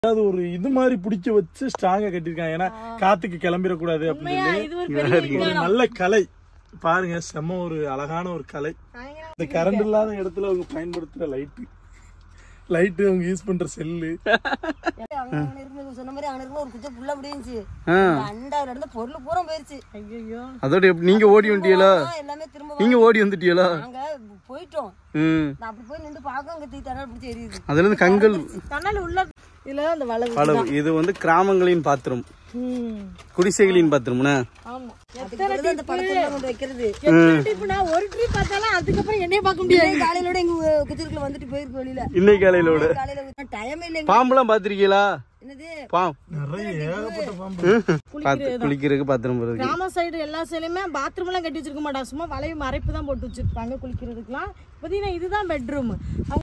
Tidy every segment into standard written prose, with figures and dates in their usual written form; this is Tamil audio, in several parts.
அதாவது ஒரு இது மாதிரி பிடிக்க வச்சு ஸ்ட்ராங்கா கட்டிருக்காங்க. ஏன்னா காத்துக்கு கிளம்பிடக்கூடாது அப்படின்னு ஒரு நல்ல கலை பாருங்க. செம்ம ஒரு அழகான ஒரு கலை. இந்த கரண்ட் இல்லாத இடத்துல அவங்க பயன்படுத்துற லைட்டு அவங்க யூஸ் பண்ற செல்லு. சொன்ன மாதிரி அங்க ஒரு குச்ச புள்ள முடிஞ்சி அண்டால இருந்து பொருள் பூரா போயிருச்சு. ஐயோ அதோட நீங்க ஓடி வந்துட்டீங்களா? எல்லாமே திரும்ப நீங்க ஓடி வந்துட்டீங்களா? நாங்க போயிட்டோம். நான் அப்படி போய் நின்று பாக்க அங்க தீ தணல் பிடிச்சி எரியுது. அதுல இருந்து கங்கல் தணல் உள்ள இதுல அந்த வளவு. இது வந்து கிராமங்களின் பாத்திரம், குடிசைகளின் பாத்திரம்னா. ஆமா எத்தனை அந்த படத்துல கொண்டு வைக்கிறது. டிப்னா ஒரு ட்ரிப் பார்த்தாலும் அதுக்கப்புறம் என்னைய பார்க்க முடியாது. காலையிலோட எங்க குச்சிருக்குள்ள வந்துட்டு போயிருக்கு வெளியில. இன்னைக்கு காலையிலோட டைம் இல்ல. பாம்புலாம் பாத்திருக்கீங்களா? என்னது பாம்பு நிறைய ஏகப்பட்ட பாம்பு. குளிக்கிறதுக்கு பாத்திரம் போறது. கிராம சைடு எல்லா சைடுமே பாத்ரூம் எல்லாம் கட்டி வச்சிருக்க மாட்டாங்க. சும்மா வளைவு மறைப்பு தான் போட்டு வச்சிருப்பாங்க குளிக்கிறதுக்குலாம். பாத்தீங்கன்னா இதுதான் பெட்ரூம்.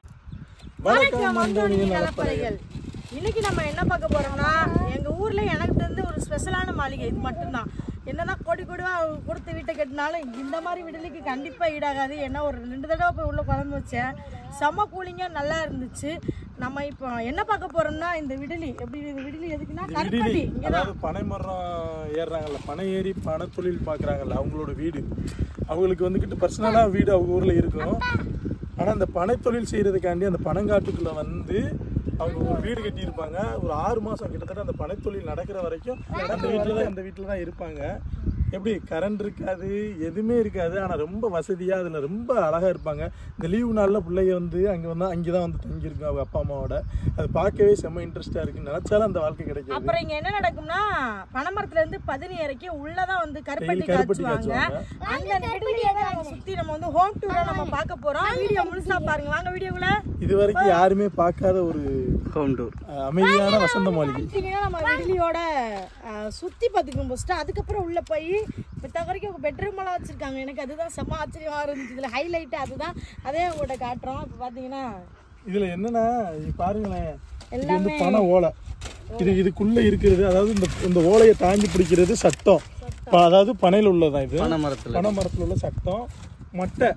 இன்னைக்கு நம்ம என்ன பார்க்க போறோம்னா, எங்க ஊர்ல எனக்கு தெரிஞ்ச ஒரு ஸ்பெஷலான மாளிகை இது மட்டும்தான். என்னதான் கோடி கோடிவா கொடுத்து வீட்டை கட்டினாலும் இந்த மாதிரி விடுதலைக்கு கண்டிப்பா ஈடாகாது. ஏன்னா ஒரு 2 தடவை போய் உள்ள குழம்பு வச்சேன். செம்ம கூலிங்கா நல்லா இருந்துச்சு. நம்ம இப்போ என்ன பார்க்க போறோம்னா, இந்த விடுதலை எப்படி விடுதலை எதுக்குன்னா கருப்பட்டி. அதாவது பனை மரம் ஏறுறாங்கல்ல, பனை ஏறி பனை தொழில் பாக்குறாங்கல்ல, அவங்களோட வீடு. அவங்களுக்கு வந்துகிட்டு பர்சனலா வீடு அவங்க ஊர்ல இருக்கும். ஆனா அந்த பனை தொழில் செய்யறதுக்காண்டி அந்த பனங்காட்டுக்குள்ள வந்து அவங்க ஒரு வீடு கட்டி இருப்பாங்க. ஒரு 6 மாசம் கிட்டத்தட்ட அந்த பனை தொழில் நடக்கிற வரைக்கும் அந்த வீட்டுல தான் இருப்பாங்க. எப்படி கரண்ட் இருக்காது, எதுவுமே இருக்காது. ஆனா ரொம்ப வசதியா அதுல ரொம்ப அழகா இருப்பாங்க. இந்த லீவு நாள்ல பிள்ளைங்க வந்து அங்கதான் வந்து தங்கி இருக்கும் அவங்க அப்பா அம்மாவோட. அது பார்க்கவே செம்ம இன்ட்ரெஸ்டா இருக்கு. நினைச்சாலும் அந்த வாழ்க்கை கிடைக்கும். அப்புறம் இங்க என்ன நடக்கும்னா, பனைமரத்துல இருந்து பதினி இறக்கி உள்ளதான் வந்து கருப்பட்டி காய்ச்சுவாங்க. அந்த நெடுவிலியை சுத்தி நம்ம வந்து ஹோம் டூரா நம்ம பார்க்க போறோம். வீடியோ முழுசா பாருங்க. வாங்க வீடியோக்குள்ள. இது வரைக்கும் யாருமே பார்க்காத ஒரு ஹோம் டூர், அமைதியான வசந்த மாளிகை. நம்ம விடுதியோட சுத்தி பார்த்துக்கணும் ஃபர்ஸ்ட். அதுக்கப்புறம் உள்ள போய் இப்போ வரைக்கும் பெட்ரூம் எல்லாம் வச்சிருக்காங்க. எனக்கு அதுதான் செம்ம ஆச்சரியமா இருந்துச்சு. இதுல ஹைலைட் அதுதான். அதே உங்கள்கிட்ட காட்டுறோம். இப்போ பாத்தீங்கன்னா இதுல என்னன்னா பாருங்களேன், இது வந்து பனை ஓலை. இதுக்குள்ள இருக்கிறது, அதாவது இந்த ஓலையை தாண்டி பிடிக்கிறது சட்டம். அதாவது பனையில உள்ளதான். இது பனை மரத்துல உள்ள சட்டம். மட்டை,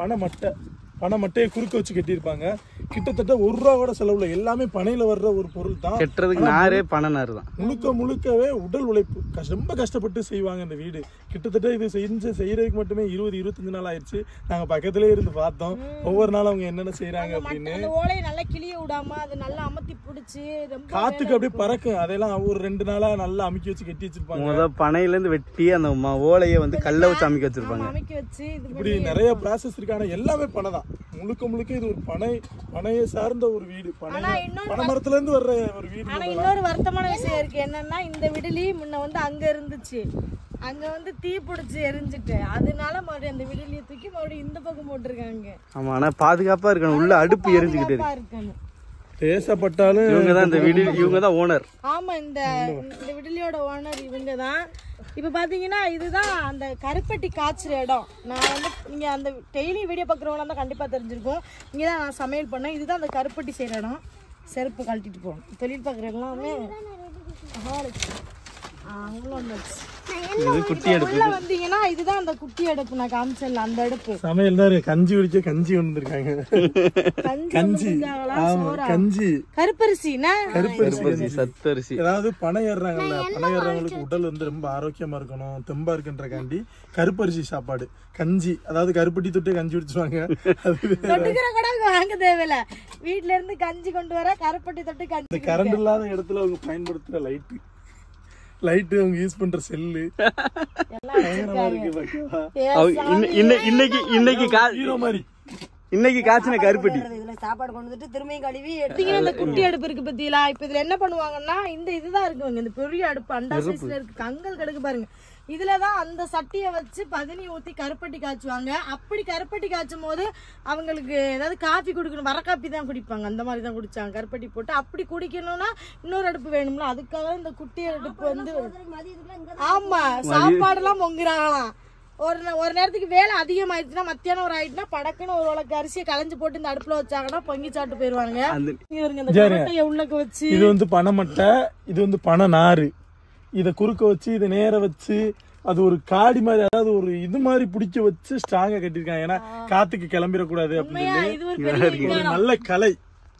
பனை மட்டையை குறுக்க வச்சு கட்டியிருப்பாங்க. கிட்டத்தட்ட 1 ரூபா கூட செலவுல எல்லாமே பனையில வர்ற ஒரு பொருள் தான். கட்டுறதுக்கு நாரே பனை நார் தான். முழுக்கவே உடல் உழைப்பு. ரொம்ப கஷ்டப்பட்டு செய்வாங்க இந்த வீடு. கிட்டத்தட்ட இது செய்யறதுக்கு மட்டுமே 20-25 நாள் ஆயிடுச்சு. நாங்க பக்கத்திலே இருந்து பார்த்தோம். ஒவ்வொரு நாளும் அவங்க என்னென்ன செய்யறாங்க அப்படின்னு. ஓலையை நல்லா கிளிய விடாம அது நல்லா அமர்த்தி பிடிச்சி காத்துக்கு அப்படியே பறக்கும். அதெல்லாம் ஒரு 2 நாளா நல்லா அமுக்கி வச்சு கட்டி வச்சிருப்பாங்க. முதல் பனையில இருந்து வெட்டி அந்த ஓலையை வந்து கல்ல வச்சு அமைக்க வச்சிருப்பாங்க. இப்படி நிறைய ப்ராசஸ் இருக்கு. ஆனா எல்லாமே பனை தான். முழுக்க இது ஒரு பனையை சார்ந்த ஒரு வீடு. பனை மரத்துல இருந்து வர்ற ஒரு வீடு. ஆனா இன்னொரு வருத்தமான விஷயம் இருக்கு. என்னன்னா, இந்த விடுலி முன்ன வந்து அங்க இருந்துச்சு. அங்க வந்து தீ பிடிச்சி எரிஞ்சிட்டு, அதனால மறுபடியும் அந்த விடுலியை தூக்கி மறுபடியும் இந்த பக்கம் போட்டிருக்காங்க. ஆமா, ஆனா பாதுகாப்பா இருக்கணும். உள்ள அடுப்பு எரிஞ்சுக்கிட்டு இருக்கணும். தேசப்பட்டாலும் இவங்கதான் இந்த வீடு, இவங்கதான் ஓனர். ஆமா, இந்த விடுலியோட ஓனர் இவங்கதான். இப்ப பாத்தீங்கன்னா இதுதான் அந்த கருப்பட்டி காய்ச்சுற இடம். நான் வந்து நீங்க அந்த டெய்லி வீடியோ பாக்குறவங்க தான் கண்டிப்பா தெரிஞ்சிருக்கும். இங்கதான் நான் சமையல் பண்ணேன். இதுதான் அந்த கருப்பட்டி செய்யற இடம். செருப்பு கழட்டிட்டு போகணும். தொழில் பாக்குற எல்லாமே குட்டி அடுப்பு. வந்தீங்கன்னா இதுதான் அந்த குட்டி அடுப்பு. நான் காமிச்சேன்ல அந்த அடுப்பு. சமையல் தான். கஞ்சி குடிக்க கஞ்சி வந்திருக்காங்க. கஞ்சி கருப்பரிசி சத்தரிசி. அதாவது பனை ஏறுறாங்கல்ல, பனை ஏறுறவங்களுக்கு உடல் வந்து ரொம்ப ஆரோக்கியமா இருக்கணும், தெம்பா இருக்குன்றக்காண்டி கருப்பரிசி சாப்பாடு கஞ்சி. அதாவது கருப்பட்டி தொட்டு கஞ்சி குடிச்சுவாங்க. வாங்க தேவையில்ல, வீட்டுல இருந்து கஞ்சி கொண்டு வர கருப்பட்டி தொட்டு கஞ்சி. கரண்ட் இல்லாத இடத்துல அவங்க பயன்படுத்துற லைட்டு அவங்க யூஸ் பண்ற செல்லு. இன்னைக்கு காய்ச்சின கருப்பட்டி சாப்பாடு கொண்டு வந்துட்டு திரும்பியும் கழுவி எடுத்தீங்கன்னா இந்த குட்டி அடுப்பு இருக்கு பத்தியா. இப்ப இதுல என்ன பண்ணுவாங்கன்னா, இதுதான் இருக்குங்க. இந்த பெரிய அடுப்பு அண்டா சைஸ்ல இருக்கு. கங்கல் கிடக்கு பாருங்க. இதுலதான் அந்த சட்டியை வச்சு பதினி ஊத்தி கருப்பட்டி காய்ச்சுவாங்க. அப்படி கருப்பட்டி காய்ச்சும் போது அவங்களுக்கு ஏதாவது காஃபி குடிக்கணும், வர காப்பி தான் குடிப்பாங்க. அந்த மாதிரி தான் குடிச்சாங்க கருப்பட்டி போட்டு. அப்படி குடிக்கணும்னா இன்னொரு அடுப்பு வேணும்ல, அதுக்காக இந்த குட்டி அடுப்பு வந்து. ஆமா, சாப்பாடு எல்லாம் பொங்குறாங்களாம். ஒரு நேரத்துக்கு வேலை அதிகமாயிடுச்சுன்னா, மத்தியானம் ஒரு ஆயிடுச்சுன்னா படக்குன்னு ஒரு உலக்கு அரிசியை களைஞ்சு போட்டு இந்த அடுப்புல வச்சாங்கன்னா பொங்கி சாப்பிட்டு போயிருவாங்க. உள்ளக்க வச்சு இது வந்து பனை மட்டை, இது வந்து பனை நாறு. இதை குறுக்க வச்சு இதை நேர வச்சு அது ஒரு காடி மாதிரி, அதாவது ஒரு இது மாதிரி பிடிக்க வச்சு ஸ்ட்ராங்கா கட்டிருக்காங்க. ஏன்னா காத்துக்கு கிளம்பிடக்கூடாது அப்படின்னு ஒரு நல்ல கலை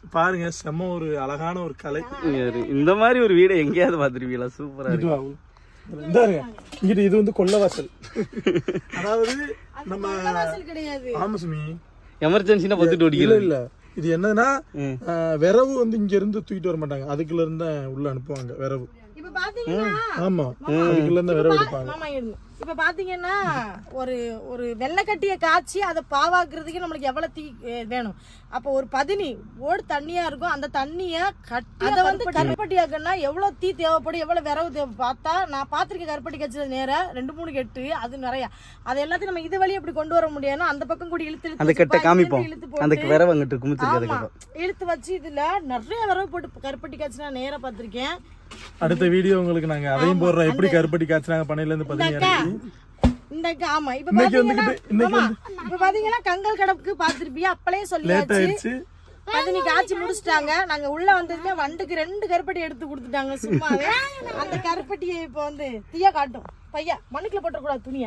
பாருங்க செம்ம ஒரு அழகான ஒரு கலை. இந்த மாதிரி ஒரு வீடை எங்கேயாவது பாத்துருவீங்களா? சூப்பரா இருக்கு. இங்கிட்ட இது வந்து கொல்லவாசல். அதாவது நம்ம ஆமா சுமி எமர்ஜென்சினா பத்துட்டு ஓடிக்கல. இல்ல இது என்னன்னா விரவு வந்து இங்க இருந்து தூக்கிட்டு வர மாட்டாங்க, அதுக்குள்ள இருந்து உள்ள அனுப்புவாங்க விரவு. ஆமா அதுக்குள்ள இருந்து விரவு எடுப்பாங்க. இப்ப பாத்தீங்கன்னா ஒரு ஒரு வெள்ளைக்கட்டிய காய்ச்சி அதை பாவாக்குறதுக்கு நம்மளுக்கு எவ்வளவு தீ வேணும். அப்ப ஒரு 10 ஓடு தண்ணியா இருக்கும், அந்த தண்ணிய கட்டி அதை வந்து கருப்பட்டியாக்குன்னா எவ்வளவு தீ தேவைப்படும், எவ்வளவு விரவு தேவை பார்த்தா நான் பாத்திருக்கேன். கருப்பட்டி கட்சி நேரம் 2-3 கெட்டு அது நிறைய. அது எல்லாத்தையும் நம்ம இது வழியா இப்படி கொண்டு வர முடியாது, அந்த பக்கம் கூட இழுத்து அந்த கட்டை காமிப்போம். அந்த விரவு அங்கிட்டு இழுத்து வச்சு இதுல நிறைய விரவு போட்டு கருப்பட்டி காய்ச்சி நான் நேரா பாத்திருக்கேன். அடுத்த வீடியோ உங்களுக்கு நாங்க அதையும் போடுறோம், எப்படி கருப்பட்டி காய்ச்சினாங்க பண்ணையில இருந்து 15. ஆமா இப்ப பாத்தீங்கன்னா கங்கல் கடப்புக்கு பாத்திருப்பியா, அப்பளே சொல்லியாச்சு. 15 காய்ச்சி முடிச்சிட்டாங்க. நாங்க உள்ள வந்ததுமே வண்டுக்கு 2 கருப்பட்டி எடுத்து கொடுத்துட்டாங்க சும்மாவே. அந்த கருப்பட்டியை இப்ப வந்து தீயா காட்டும். பையா மண்ணுக்குள்ள போட்டக்கூடாது துணியா.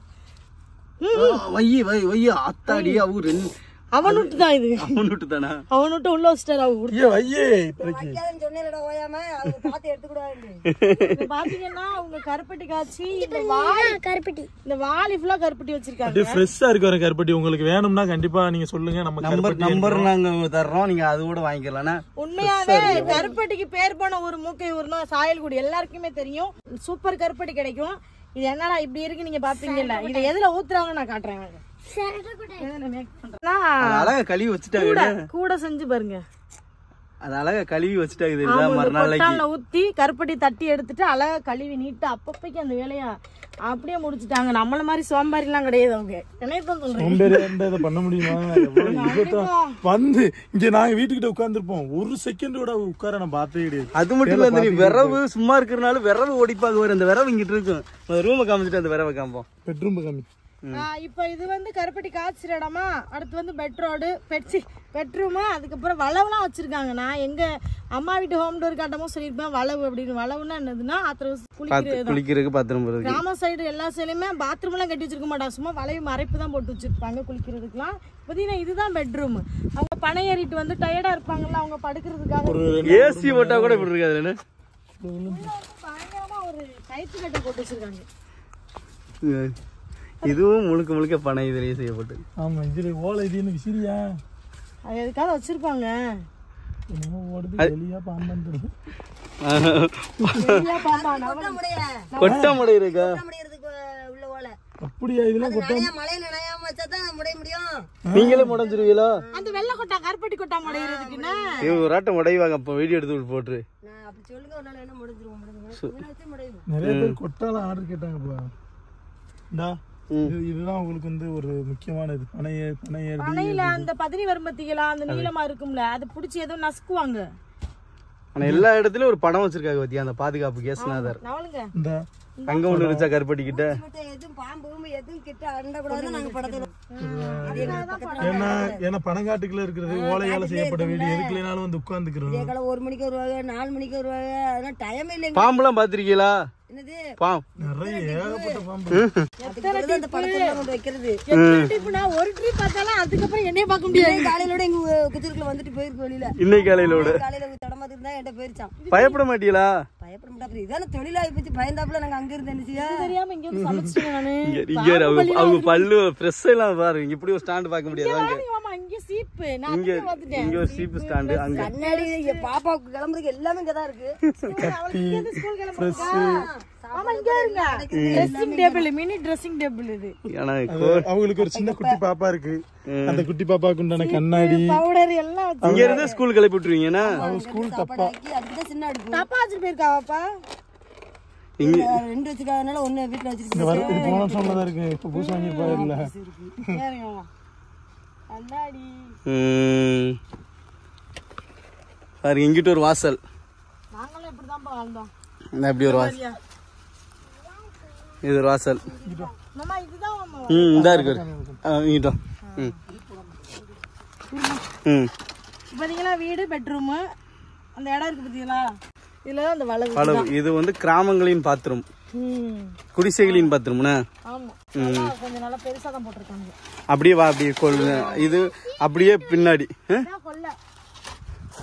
அத்தாடி அவரு அவனுட்டு தான் இது. அவனுட்டு தானா? அவனுட்டு உள்ள வச்சிட்டாரு. பாத்தீங்கன்னா அவங்க கருப்பட்டி காய்ச்சி இந்த வாலி ஃபுல்லா கருப்பட்டி வச்சிருக்காங்க. ஃப்ரெஷ்ஷா இருக்கு வர கருப்பட்டி. உங்களுக்கு வேணும்னா கண்டிப்பா நீங்க சொல்லுங்க, நம்ம நம்பர் நாங்க தர்றோம், நீங்க அது கூட வாங்கிக்கலாம். உண்மையாவே கருப்பட்டிக்கு பேர் போன ஒரு மூக்கை ஊர்னா சாயல்குடி எல்லாருக்குமே தெரியும். சூப்பர் கருப்பட்டி கிடைக்கும். இது என்னடா இப்படி இருக்கு நீங்க பாத்தீங்கல்ல, இதை எதுல ஊத்துறாங்க நான் காட்டுறேன். அழகா கழுவி வச்சுட்டாங்க, கூட செஞ்சு பாருங்க. அது அழகா கழுவி வச்சுட்டாங்க. மறுநாள் ஊத்தி கருப்பட்டி தட்டி எடுத்துட்டு அழகா கழுவி நீட்டு அப்பப்பைக்கு அந்த வேலையா அப்படியே முடிச்சுட்டாங்க. நம்மள மாதிரி சோம்பாரி எல்லாம் கிடையாது அவங்க. என்னையதான் சொல்றேன், பண்ண முடியுமா? வந்து இங்க நாங்க வீட்டுக்கிட்ட உட்கார்ந்துருப்போம், ஒரு செகண்ட் கூட உட்கார நான் பார்த்தே கிடையாது. அது மட்டும் இல்ல, நீ விரவு சும்மா இருக்கிறனால விரவு ஓடிப்பாங்க. அந்த விரவு இங்கிட்டு இருக்கும். ரூமை காமிச்சிட்டு அந்த விரவை காமிப்போம். பெட்ரூம் காமி. இப்ப இது வந்து கருப்பட்டி காய்ச்சிற இடமா. அடுத்து வந்து பெட்ரோடு பெட்ரூமு, அதுக்கப்புறம் வளவுலாம் வச்சிருக்காங்க. நான் எங்க அம்மா வீட்டு ஹோம் டோர் காட்டமும் சொல்லியிருப்பேன் வளவு அப்படின்னு. வளவுன்னா என்னதுன்னா குளிக்கிறதுக்கு பாத்ரூம். கிராம சைடு எல்லா சைடுமே பாத்ரூம் எல்லாம் கட்டி வச்சிருக்க மாட்டாங்க, சும்மா வளைவு மறைப்பு தான் போட்டு வச்சிருப்பாங்க குளிக்கிறதுக்குலாம். பாத்தீங்கன்னா இதுதான் பெட்ரூம். அவங்க பனை ஏறிட்டு வந்து டயர்டா இருப்பாங்கல்ல, அவங்க படுக்கிறதுக்காக ஏசி போட்டா கூட இப்படி இருக்காது. பயங்கரமா ஒரு கயிற்று கட்டை போட்டு வச்சிருக்காங்க. இதுவும் முழுக்க முழுக்க பனை இதுலயே செய்யப்பட்டு. ஆமா இதுல ஓலை இது எனக்கு சரியா அது எதுக்காக வச்சிருப்பாங்க. கொட்ட முடை இருக்கா? அப்படியா? இதெல்லாம் நீங்களே முடைஞ்சிருவீங்களா? அந்த வெள்ளை கொட்டா கருப்பட்டி கொட்டா முடையிறதுக்குன்னா ஒரு ஆட்டம் முடைவாங்க. அப்ப வீடியோ எடுத்து போட்டு நிறைய பேர் கொட்டாலாம் ஆர்டர் கேட்டாங்க. இதுதான் உங்களுக்கு வந்து ஒரு முக்கியமானது. பனையில அந்த 15 வரும்பத்திகளா அந்த நீளமா இருக்கும்ல, அது புடிச்சு ஏதோ நசுக்குவாங்க. ஆனா எல்லா இடத்துலயும் ஒரு படம் வச்சிருக்காங்க பத்தியா, அந்த பாதுகாப்பு கேஸ்நாதர். அங்க ஒண்ணு இருந்துச்சா கருப்பட்டி கிட்ட? ஏன்னா பனங்காட்டுக்குள்ள இருக்கிறது ஓலையால செய்யப்பட்ட வீடு, எதுக்குலனாலும் வந்து உட்கார்ந்துக்கிறோம். 1 மணிக்கு வருவாங்க, 4 மணிக்கு வருவாங்க. அதெல்லாம் டைம் இல்லை. பாம்பெல்லாம் பாத்திருக்கீங்களா? நிறைய ஏகப்பட்ட பாம்பு. ஒரு ட்ரிப் பார்த்தாலும் அதுக்கப்புறம் என்னைய பார்க்க முடியாது. காலையிலோட எங்க குத்தூருக்குள்ள வந்துட்டு போயிருக்கு வெளியில. இன்னைக்கு காலையிலோட தடமாத்திட்டு இருந்தா என்கிட்ட போயிருச்சான். பயப்பட மாட்டீங்களா? பயப்பட மாட்டா. இதான தொழிலாகி போச்சு. பயந்தாப்புல நாங்க அங்க இருந்து என்ன தெரியாம இங்க வந்து சமைச்சிட்டேன் நானு. அவங்க பல்லு ஃப்ரெஷ் எல்லாம் பாருங்க. இப்படி ஒரு ஸ்டாண்ட் பார்க்க முடியாது. இங்க சீப்பு இங்க ஒரு சீப்பு ஸ்டாண்ட். அங்க கண்ணாடி பாப்பாவுக்கு கிளம்புறதுக்கு எல்லாமே இங்கதான் இருக்கு. அவங்களுக்கு ஒரு சின்ன குட்டி பாப்பா இருக்கு. அந்த குட்டி பாப்பாக்கு உண்டான கண்ணாடி பவுடர் எல்லாம் இங்க இருந்து ஸ்கூல் கிளப்பி விட்டுருவீங்கன்னா ஸ்கூல் தப்பா சின்ன தப்பா வச்சுட்டு போயிருக்காப்பா. இங்க 2 வச்சிருக்காதனால 1 வீட்டுல வச்சிருக்கேன். போன சொன்னதா இருக்கு. இப்ப புதுசா வாங்கிருப்பாரு இல்ல. பாரு இங்கிட்ட ஒரு வாசல். நாங்களும் இப்படிதான் வாழ்ந்தோம். இப்படி ஒரு வாசல். இது ஒரு வாசல். இதுதான் இதா இருக்கு. இங்கிட்ட பாத்தீங்களா வீடு பெட்ரூம் அந்த இடம் இருக்கு பாத்தீங்களா. இதுல அந்த வளவு இது வந்து கிராமங்களின் பாத்ரூம், குடிசைகளின் பாத்ரூம்னா. ஆமா கொஞ்சம் நல்லா பெருசா தான் போட்டுருக்காங்க. அப்படியே வா, அப்படியே கொள்ள இது அப்படியே பின்னாடி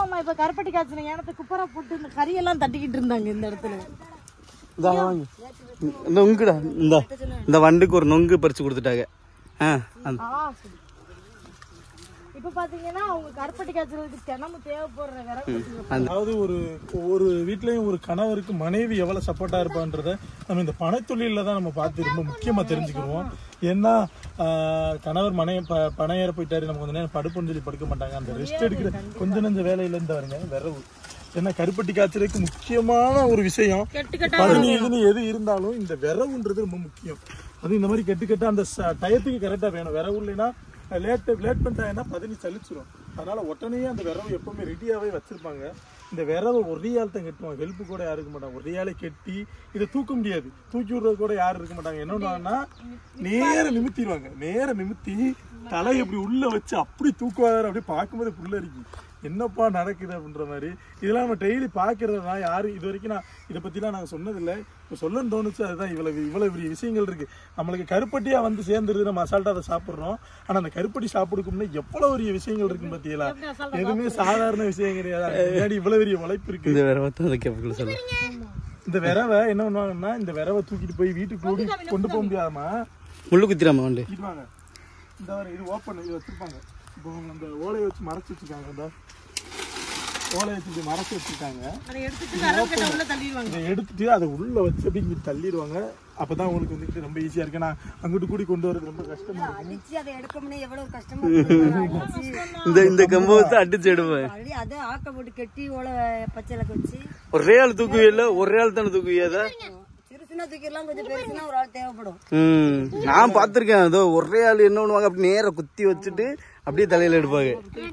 மாமா இப்ப கருப்பட்டி காய்ச்சின ஏனத்தை குப்பரா போட்டு இந்த கறியெல்லாம் தட்டிக்கிட்டு இருந்தாங்க இந்த இடத்துல. இந்த நொங்குடா, இந்த வண்டுக்கு ஒரு நொங்கு பறிச்சு கொடுத்துட்டாங்க. இப்ப பாத்தீங்கன்னா அவங்க கருப்பட்டி காய்ச்சறதுக்கு தினமும் தேவைப்படுற விறகு. அதாவது ஒரு வீட்லயும் ஒரு கணவருக்கு மனைவி எவ்வளவு சப்போர்ட்டா இருப்பான்றத நம்ம இந்த பனைத்தொழில தான் நம்ம பார்த்து ரொம்ப முக்கியமா தெரிஞ்சுக்கிடுவோம். ஏன்னா கணவர் பனை ஏற போயிட்டாரு, நம்ம கொஞ்ச நேரம் படுப்புன்னு சொல்லி படுக்க மாட்டாங்க. அந்த ரெஸ்ட் எடுக்கிற கொஞ்ச நெஞ்ச வேலையில இருந்து வருங்க விரவு. ஏன்னா கருப்பட்டி காய்ச்சறதுக்கு முக்கியமான ஒரு விஷயம் பதினீதுன்னு எது இருந்தாலும் இந்த விரவுன்றது ரொம்ப முக்கியம். அது இந்த மாதிரி கெட்டுக்கட்ட அந்த டயத்துக்கு கரெக்டா வேணும். விரவு இல்லைன்னா லேட் பண்ணிட்டாங்கன்னா பதினி சலிச்சிடும். அதனால உடனே அந்த விரவு எப்பவுமே ரெடியாவே வச்சிருப்பாங்க. இந்த விரவை ஒரே ஆள் தான் கட்டுவாங்க, ஹெல்ப் கூட யாரும் இருக்க மாட்டாங்க. ஒரே ஆளை கட்டி இதை தூக்க முடியாது, தூக்கி விடுறது கூட யாரும் இருக்க மாட்டாங்க. என்ன பண்ணுவாங்கன்னா நேர நிமித்திடுவாங்க. நேர நிமித்தி தலை எப்படி உள்ள வச்சு அப்படி தூக்குவாரு. அப்படியே பார்க்கும்போது புள்ள இருக்கு என்னப்பா நடக்குது அப்படின்ற மாதிரி. இதெல்லாம் நம்ம டெய்லி பார்க்கறதுனா யாரும் இது வரைக்கும் நான் இதை பற்றிலாம் நாங்கள் சொன்னதில்லை. இப்போ சொல்லணும்னு தோணுச்சு. அதுதான் இவ்வளவு பெரிய விஷயங்கள் இருக்குது. நம்மளுக்கு கருப்பட்டியாக வந்து சேர்ந்துருது, நம்ம அசால்ட்டாக அதை சாப்பிட்றோம். ஆனால் அந்த கருப்பட்டி சாப்பிடுக்கும்னா எவ்வளோ பெரிய விஷயங்கள் இருக்குன்னு பார்த்தீங்களா? எதுவுமே சாதாரண விஷயம் கிடையாது. முன்னாடி இவ்வளோ பெரிய உழைப்பு இருக்கு. இந்த விரவை என்ன பண்ணுவாங்கன்னா இந்த விரவை தூக்கிட்டு போய் வீட்டுக்கு கொண்டு போக முடியாதமா முள்ளு குத்திராம வந்து இந்த இது ஓப்பன் இது வச்சிருப்பாங்க. இப்போ அந்த ஓலையை வச்சு மறைச்சு வச்சுருக்காங்க. இந்த ஓலையை வச்சு மறைச்சு வச்சுருக்காங்க. இதை எடுத்துட்டு அதை உள்ள வச்சு அப்படி இங்கே தள்ளிடுவாங்க. அப்பதான் உங்களுக்கு வந்துட்டு ரொம்ப ஈஸியா இருக்கு. நான் அங்கிட்டு கூடி கொண்டு வரது ரொம்ப கஷ்டமா இருக்கு. அதை எடுக்கணும்னு எவ்வளவு கஷ்டமா இந்த கம்பத்தை அடிச்சு எடுப்பேன். அதை ஆக்க போட்டு கெட்டி ஓலை பச்சையில வச்சு ஒரே ஆள் தூக்குவியல்ல, ஒரே ஆள் தானே தூக்குவியாத. நான் பாத்திருக்கேன். அதோ ஒரே ஆள் என்ன பண்ணுவாங்க, அப்படி நேர குத்தி வச்சுட்டு அப்படியே தலையில எடுப்பாங்க.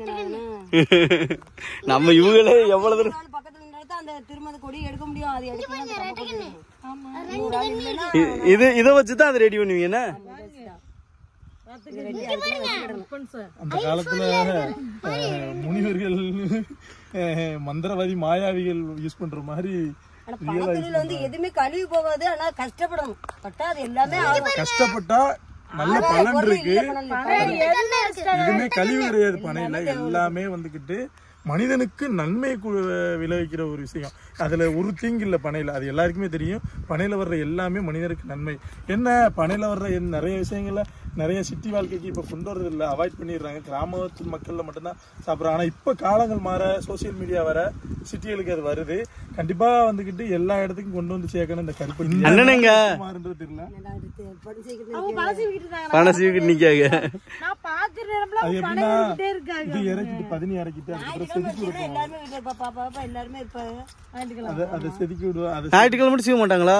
நம்ம இவங்களே எவ்வளவு இதை வச்சுதான் அதை ரெடி பண்ணுவீங்க. அந்த காலத்துல முனிவர்கள் மந்திரவாதி மாயாவிகள் யூஸ் பண்ற மாதிரி எதுவுமே கழுவி போகாது. ஆனா கஷ்டப்படணும், பட்டா அது எல்லாமே கஷ்டப்பட்டா நல்ல பலன் இருக்கு. எதுவுமே கழிவு கிடையாது பனையில. எல்லாமே வந்துகிட்டு மனிதனுக்கு நன்மை விளைவிக்கிற ஒரு விஷயம். அதுல ஒரு தீங்கு இல்லை பனையில. அது எல்லாருக்குமே தெரியும். பனையில வர்ற எல்லாமே மனிதனுக்கு நன்மை. என்ன பனையில வர்ற நிறைய விஷயங்கள்ல நிறைய சிட்டி வாழ்க்கைக்கு இப்ப கொண்டு வரது இல்லை, அவாய்ட் பண்ணிடுறாங்க. கிராமத்து மக்கள்ல மட்டும்தான் சாப்பிட்றாங்க. ஆனா இப்ப காலங்கள் மாற, சோசியல் மீடியா வர சிட்டிகளுக்கு அது வருது. கண்டிப்பா வந்துகிட்டு எல்லா இடத்துக்கும் கொண்டு வந்து சேர்க்கணும். இந்த கருப்பட்டி மாறுன்றது தெரியல. அது எப்படின்னா இது இறக்கிட்டு பதினி இறக்கிட்டு அதுக்கப்புறம் செதுக்கி அதை செதுக்கி விடுவோம். ஞாயிற்றுக்கிழமை மட்டும் செய்ய மாட்டாங்களா?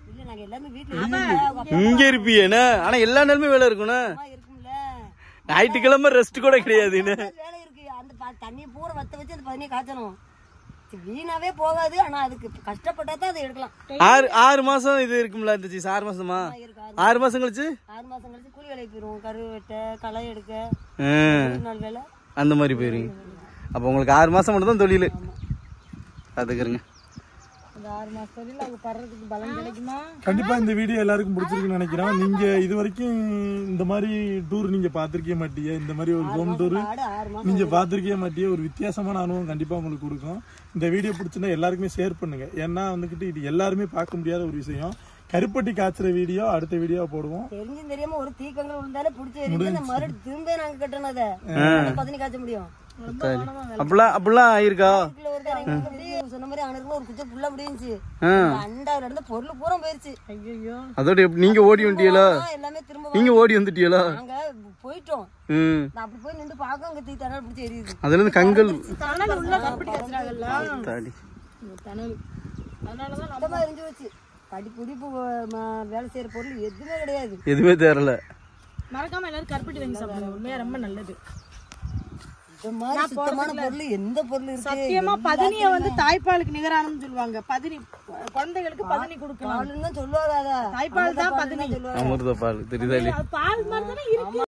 இங்க இருப்பீங்க. ஆனா எல்லா நேரமே வேலை இருக்கணும். ஞாயிற்றுக்கிழமை ரெஸ்ட் கூட கிடையாது. தண்ணியை பூரா வத்த வச்சு அந்த பதினி காய்ச்சணும். வீணாவே போகாது. ஆனா அதுக்கு கஷ்டப்பட்டா தான் அதை எடுக்கலாம். 6 மாசம் இது இருக்கும்ல. 6 மாசமா? 6 மாசம் கழிச்சு 6 மாசம் கழிச்சு கூலி வேலைக்கு போயிருவோம். கரு வெட்ட, களை எடுக்க, 1 நாள் வேலை அந்த மாதிரி போயிருங்க. அப்ப உங்களுக்கு 6 மாசம் மட்டும் தான் தொழில். அதுக்குறங்க. கண்டிப்பா இந்த வீடியோ எல்லாருக்கும் பிடிச்சிருக்குன்னு நினைக்கிறேன். நீங்க இது வரைக்கும் இந்த மாதிரி டூர் நீங்க பாத்திருக்கே மாட்டீங்க. இந்த மாதிரி ஒரு ஹோம் டூர் நீங்க பாத்திருக்கே மாட்டீங்க. ஒரு வித்தியாசமான அனுபவம் கண்டிப்பா உங்களுக்கு கொடுக்கும். இந்த வீடியோ பிடிச்சிருந்தா எல்லாருக்குமே ஷேர் பண்ணுங்க. ஏன்னா வந்துகிட்டு இது எல்லாருமே பார்க்க முடியாத ஒரு விஷயம். கருப்பட்டி காய்ச்சற வீடியோ அடுத்த வீடியோ போடுவோம். தெரிஞ்சும் தெரியாம ஒரு தீக்கங்கள் விழுந்தாலே பிடிச்சி மறுபடியும் திரும்ப நாங்க கட்டணும். அதை பதினி காய்ச்ச முடியும். அப்படிலாம் ஆயிருக்கா? சொன்ன மாதிரி அவனுக்கு ஒரு குச்சை புள்ள முடிஞ்சிச்சு. அண்டாவில இருந்து பொருள் பூரா போயிருச்சு. அதோட நீங்க ஓடி வந்துட்டீங்களா? எல்லாமே திரும்ப நீங்க ஓடி வந்துட்டீங்களா? நாங்க போயிட்டோம். அப்படி போய் நின்று பார்க்க அங்க தீ தணல் பிடிச்சி எரியுது. அதுல இருந்து கங்கல் சுத்தமா எரிஞ்சு வச்சு கடி குடிப்பு வேலை செய்யற பொருள் எதுவுமே கிடையாது. எதுவுமே தேரல. மறக்காம எல்லாரும் கருப்பட்டி வாங்கி சாப்பிடுங்க. உண்மையா ரொம்ப நல்லது. சுத்தமான பொருள் எந்த பொருள் இருக்கு? சத்தியமா பதினிய வந்து தாய்ப்பாலுக்கு நிகரானு சொல்லுவாங்க. பதினி குழந்தைகளுக்கு பதினி கொடுக்கலாம் சொல்லுவாங்க. தாய்ப்பால் தான் பதினி. அமிர்த பால் தெரியுதா? பால் மாதிரி தானே இருக்கு.